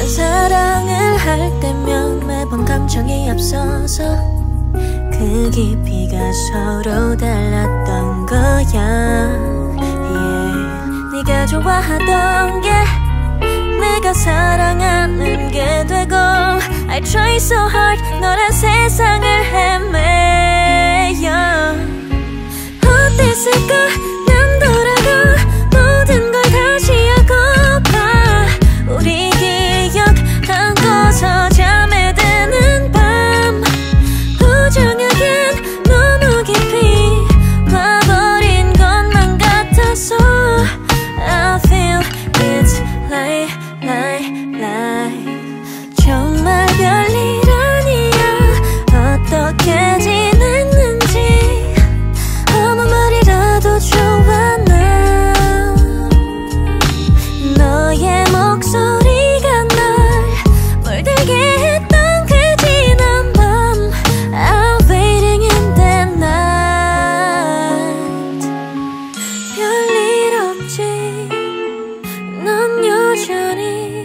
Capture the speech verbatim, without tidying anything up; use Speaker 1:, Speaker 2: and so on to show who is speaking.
Speaker 1: 사랑을 할 때면 매번 감정이 앞서서 그 깊이가 서로 달랐던 거야. yeah. 네가 좋아하던 게 내가 사랑하는 게 되고 I try so hard 너란 세상을 헤매요. 어땠을까 난 돌아가 모든 걸 다시 하고파. 우리 기억 안고서 잠에 드는 밤 부정하긴 너무 깊이 와버린 것만 같아서 I feel it's like, like, like 정말 별일 아니야. 어떻게 지냈는지 아무 말이라도 좋아 나. 너의 목소리가 날 물들게 했던 그 지난 밤 I'm waiting in the night. 별일 없지 넌 여전히